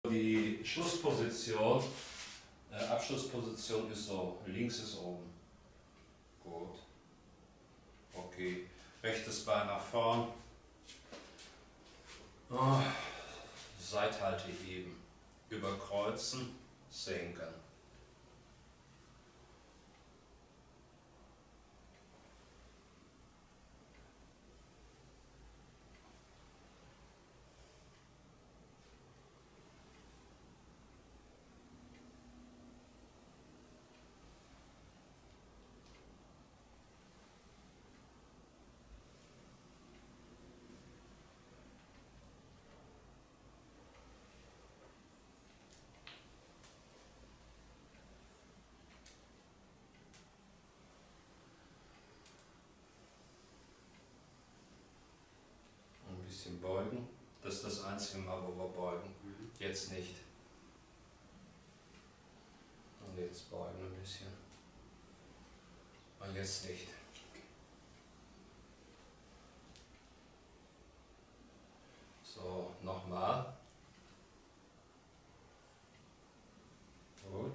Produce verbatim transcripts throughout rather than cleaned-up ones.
Die Schlussposition, äh, Abschlussposition ist so, links ist oben. Gut. Okay. Rechtes Bein nach vorn. Oh. Seithalte heben. Überkreuzen, senken. Beugen. Das ist das einzige Mal, wo wir beugen. Mhm. Jetzt nicht. Und jetzt beugen ein bisschen. Und jetzt nicht. So, nochmal. Gut.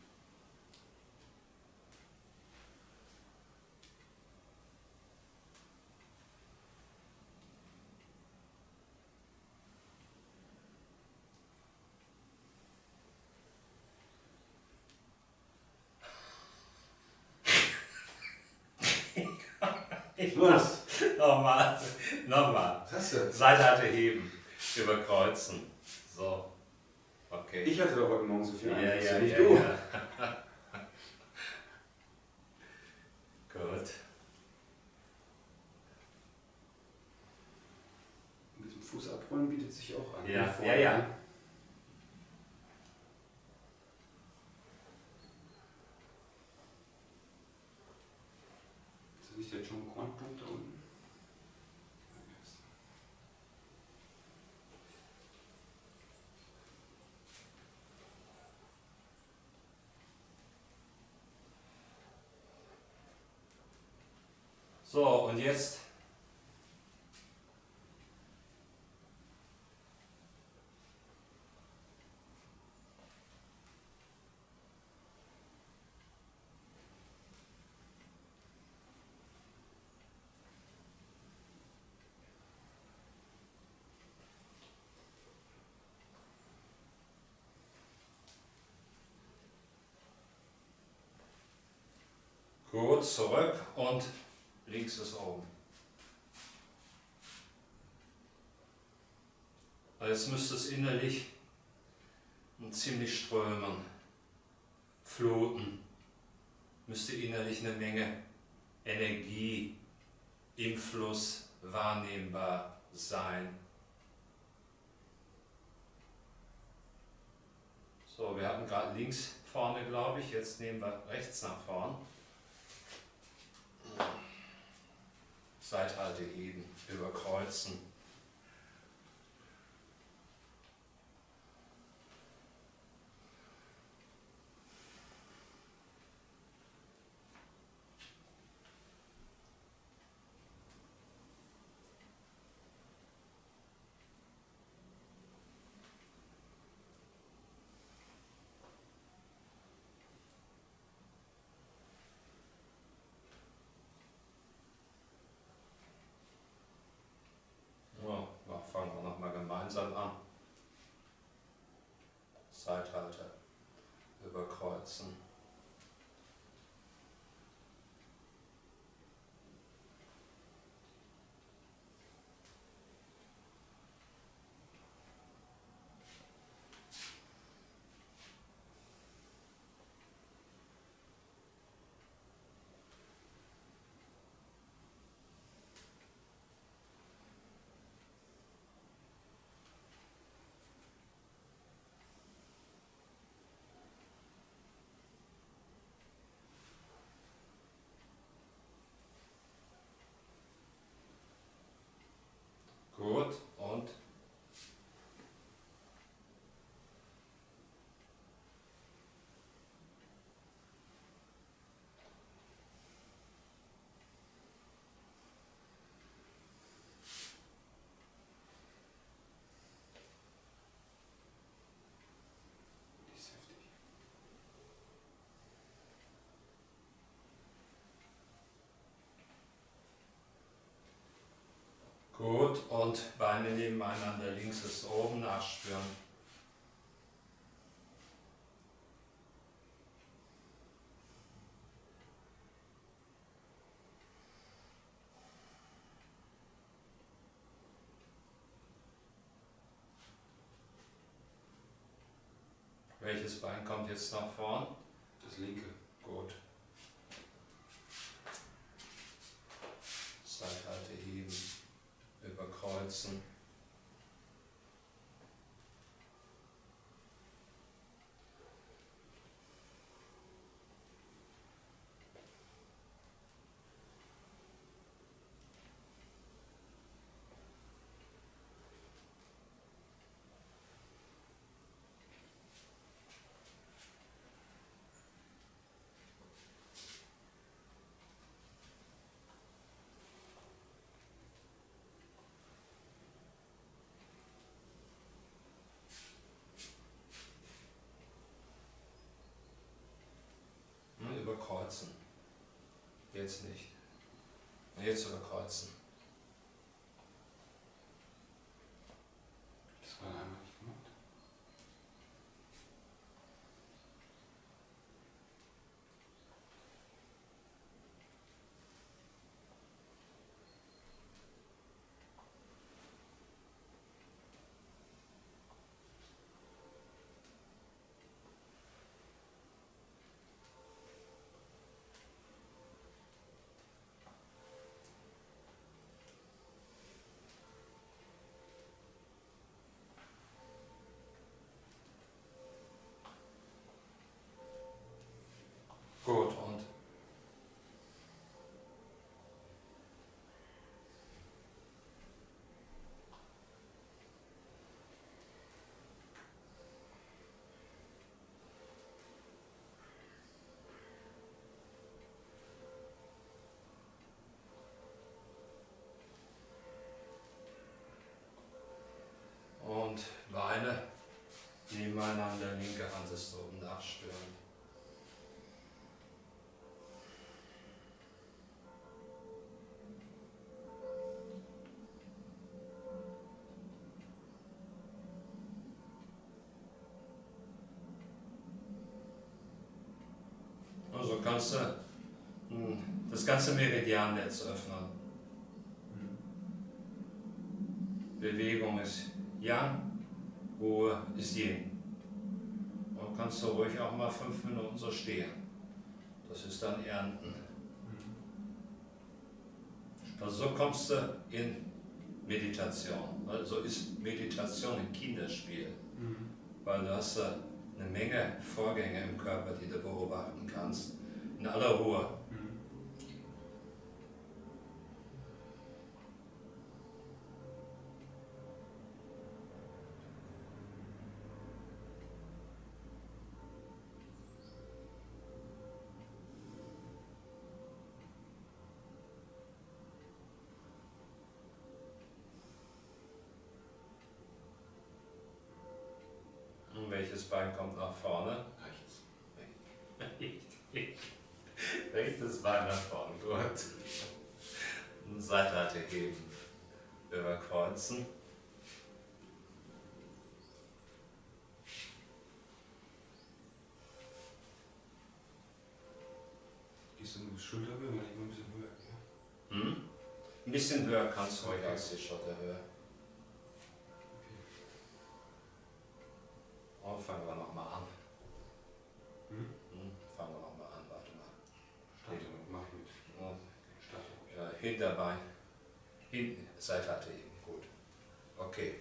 Was? Nochmal, nochmal. Was hast du? Seithalte heben, überkreuzen. So, okay. Ich hatte doch heute Morgen so viel Ja, Einfluss, ja, nicht ja, du. ja. Gut. Mit dem Fuß abrollen bietet sich auch an. Ja, Vorne, ja, ja. ne? Ist das nicht der John Korn-Punkt da unten? So, und jetzt gut zurück und links ist oben. Jetzt müsste es innerlich ziemlich strömen, fluten, müsste innerlich eine Menge Energie im Fluss wahrnehmbar sein. So, wir hatten gerade links vorne, glaube ich, jetzt nehmen wir rechts nach vorn. Seithalte heben, überkreuzen. Fangen wir nochmal gemeinsam an. Seithalte, überkreuzen. Gut, und Beine nebeneinander, links ist oben, nachspüren. Welches Bein kommt jetzt nach vorn? Das linke. Gut. Seithalte heben, überkreuzen. Überkreuzen. Jetzt nicht. Jetzt überkreuzen. Das war einmal nicht gemacht. Gut, und und Beine nebeneinander, linke Hand ist oben, nachspüren. Also kannst du das ganze Meridiannetz öffnen. Bewegung ist Yang, Ruhe ist Yin. Und kannst du ruhig auch mal fünf Minuten so stehen. Das ist dann Ernten. Also so kommst du in Meditation. Also ist Meditation ein Kinderspiel. Weil du hast eine Menge Vorgänge im Körper, die du beobachten kannst. In aller Ruhe. Und welches Bein kommt nach vorne? Rechts. Rechtes Bein nach vorne, gut. Seitleite heben, überkreuzen. Gehst du mit Schulterhöhe, wenn ich mal ein bisschen höher gehe? Hm? Ein bisschen höher kannst du ruhig Okay. als die Schulterhöhe. Okay. Und fangen wir nochmal an. Hm? Hm? Fangen wir nochmal an, warte mal. Starte, mach ich mit. Ja. Starte. Ja, Hinterbein, hinten, Seitleite heben, gut. Okay.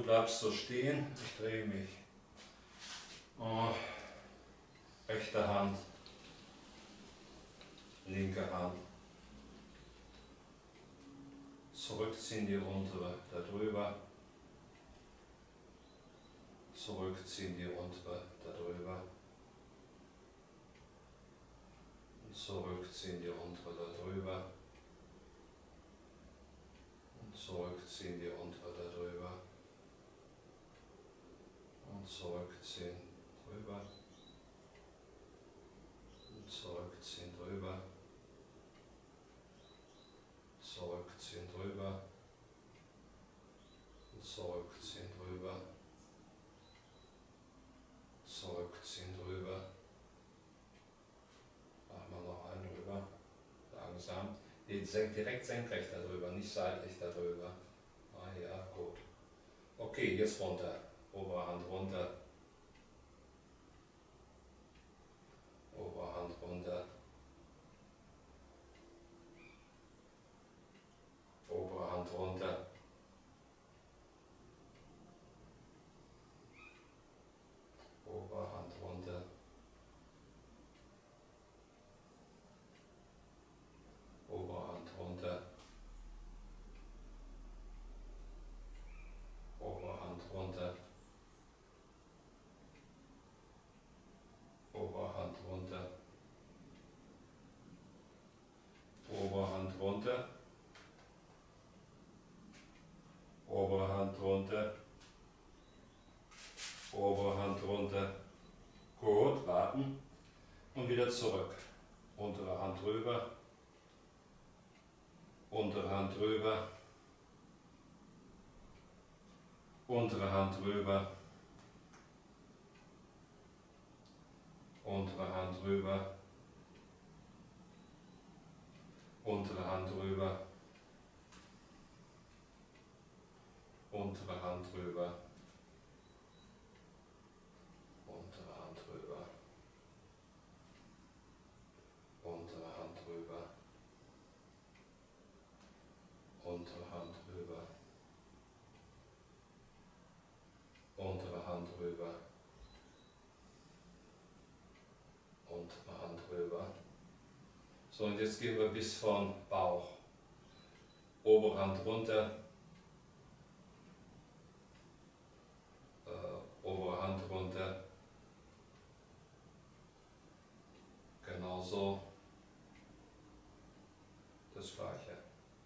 bleibst so stehen, ich drehe mich. Oh, rechte Hand, linke Hand. Zurückziehen die untere, da drüber. Zurückziehen die untere, da drüber. Und zurückziehen die untere, da drüber. Und zurückziehen die untere, da drüber. Und zurückziehen, drüber. Und zurückziehen, drüber. Zurückziehen, drüber. Und zurückziehen, drüber. Zurückziehen, drüber. Machen wir noch einen drüber. Langsam. Nee, direkt senkrecht darüber, nicht seitlich darüber. Ah ja, gut. Okay, jetzt runter. Obere Hand runter. Obere Hand runter. Obere Hand runter. Obere Hand runter. Obere Hand runter. Obere Hand runter. Obere Hand runter. Obere Hand runter. Obere Hand runter. Obere Hand runter. Gut, warten. Und wieder zurück. Untere Hand rüber. Untere Hand rüber. Untere Hand rüber. Untere Hand rüber. Untere Hand rüber. Untere Hand rüber. Untere Hand rüber. Untere Hand rüber. Untere Hand rüber. Untere Hand rüber. Untere Hand rüber. So, und jetzt gehen wir bis vom Bauch. Obere Hand runter. Äh, obere Hand runter. Genau so. Das gleiche.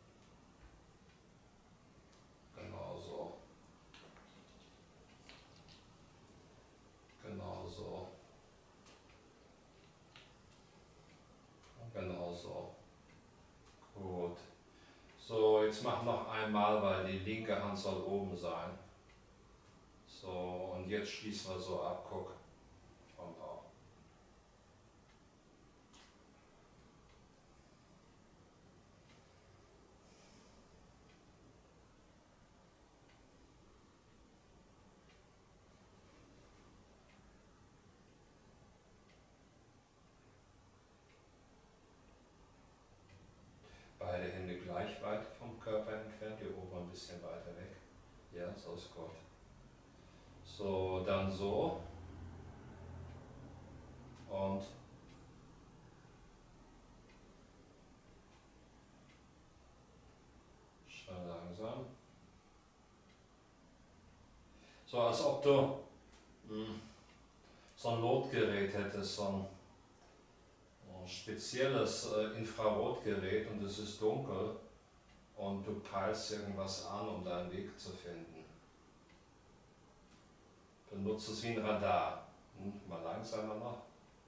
Genau so. Genau so. Genau so. Gut. So, jetzt mach noch einmal, weil die linke Hand soll oben sein. So, und jetzt schließen wir so ab, guck. Vom Bauch. Beide Hände gleich weit vom Körper entfernt, die obere ein bisschen weiter weg. Ja, so ist gut. So, dann so. Und schnell langsam. So, als ob du mh, so ein Lotgerät hättest, so ein spezielles äh, Infrarotgerät und es ist dunkel und du peilst irgendwas an, um deinen Weg zu finden. Benutze es wie ein Radar. Hm, mal langsamer noch.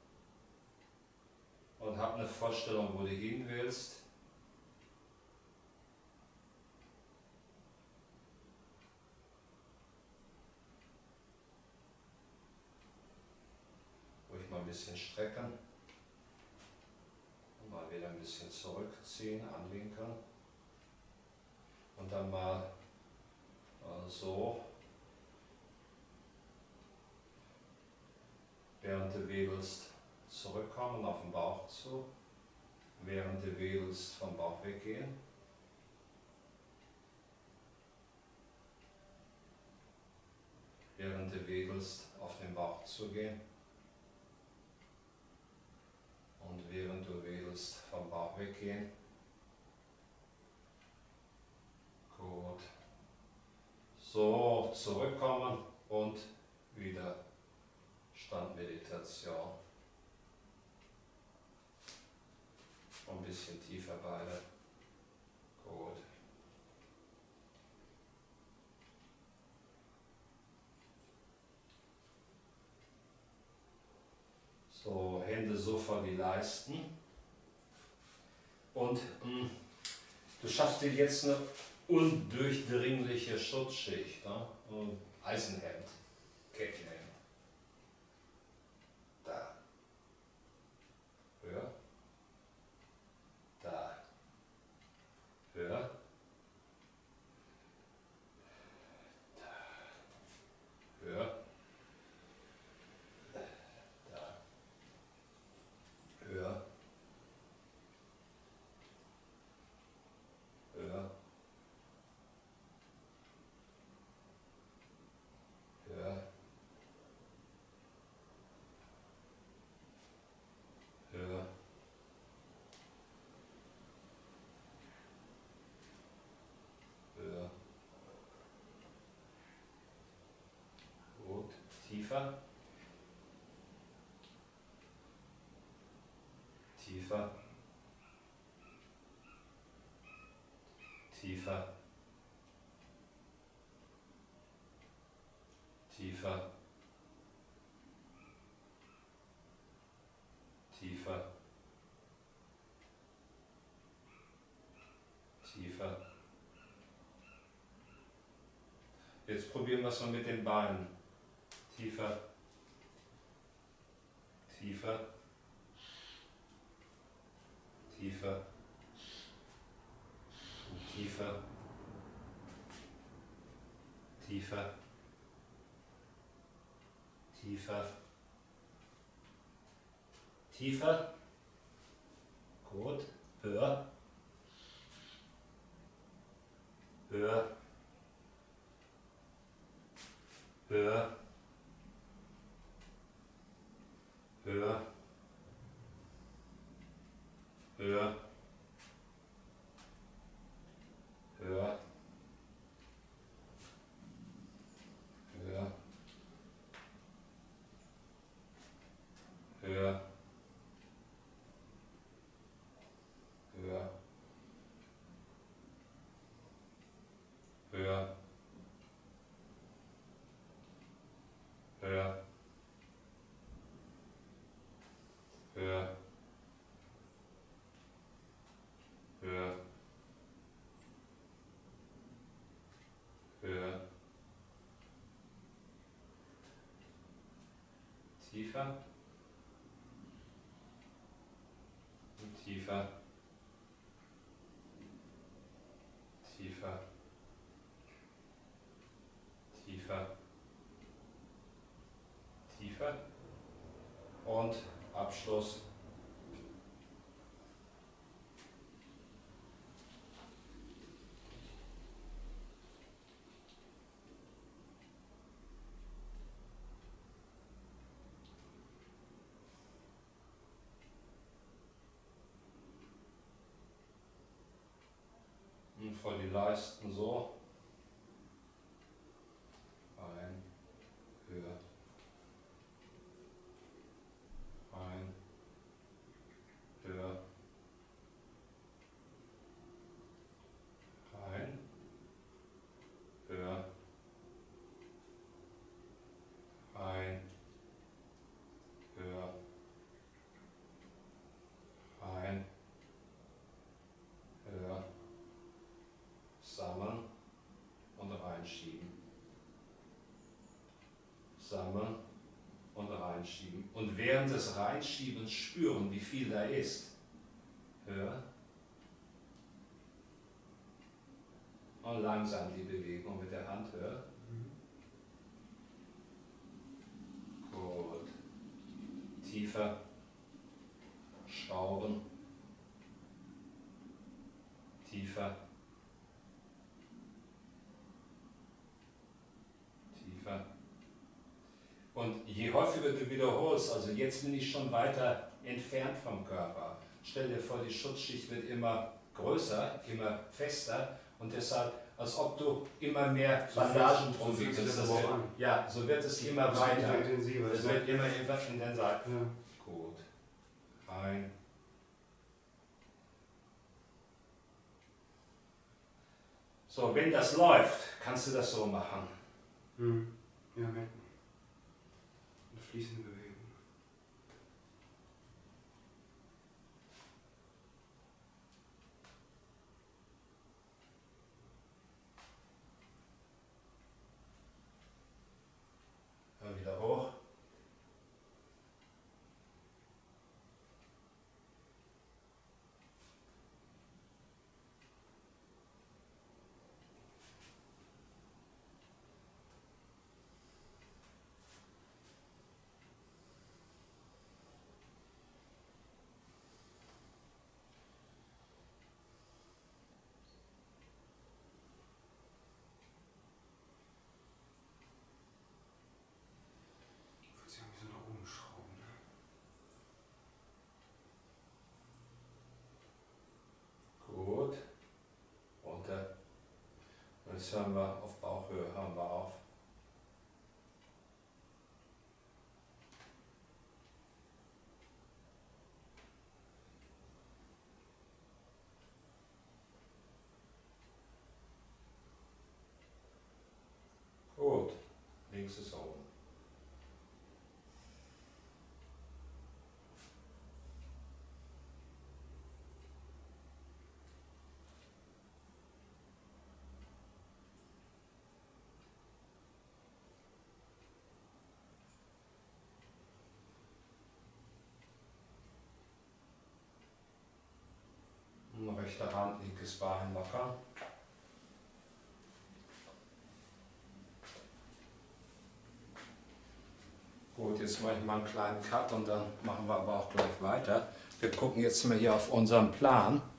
Und hab eine Vorstellung, wo du hin willst. Ruhig mal ein bisschen strecken. Mal wieder ein bisschen zurückziehen, anwinkeln und dann mal äh, so, während du wedelst, zurückkommen auf den Bauch zu, während du wedelst vom Bauch weggehen. während du wedelst, auf den Bauch zu gehen. Und während du wedelst, vom Bauch weggehen. Gut. So, zurückkommen und wieder Standmeditation. Ein bisschen tiefer beide. Gut. So, Hände so vor die Leisten. Und mh, du schaffst dir jetzt eine undurchdringliche Schutzschicht. Ne? Eisenhemd, Kettenhemd. Da. Höher. Da. Höher. Da. Höher. Da. Höher. Höher. Höher. Höher. Höher. Gut. Tiefer. Tiefer. Tiefer. Tiefer. Tiefer. Tiefer. Jetzt probieren wir es mal mit den Beinen. Tiefer. Tiefer. Tiefer. Und tiefer. Tiefer. Tiefer. Tiefer. Gut. Höher. Höher. Höher. Höher. Höher. Höher. Höher. Höher. Höher. Höher. Höher. Höher. Höher. Höher. Tiefer. Und tiefer. Tiefer. Tiefer. Tiefer. Und Abschluss. Und vor die Leisten so. Ein, höher. Ein, höher. Ein, höher. Ein, höher. Ein, höher. Sammeln und reinschieben. Sammeln und reinschieben. Und während des Reinschiebens spüren, wie viel da ist. Höher. Und langsam die Bewegung mit der Hand höher. Gut. Tiefer. Schrauben. Tiefer. Tiefer. je häufiger du wiederholst, also jetzt bin ich schon weiter entfernt vom Körper. Stell dir vor, die Schutzschicht wird immer größer, immer fester und deshalb, als ob du immer mehr Bandagen drum wickelst. Das wird, ja, so wird es immer das weiter. Wird intensiver, es wird immer intensiver. Ja. Gut. Ein. So, wenn das läuft, kannst du das so machen. Mhm. Ja, merkt man. Eine fließende Bewegung. Hör wieder hoch. Jetzt hören wir auf Bauchhöhe, hören wir auf. Gut, links ist oben. Rechter Hand, linkes Bein locker. Gut, jetzt mache ich mal einen kleinen Cut und dann machen wir aber auch gleich weiter. Wir gucken jetzt mal hier auf unseren Plan.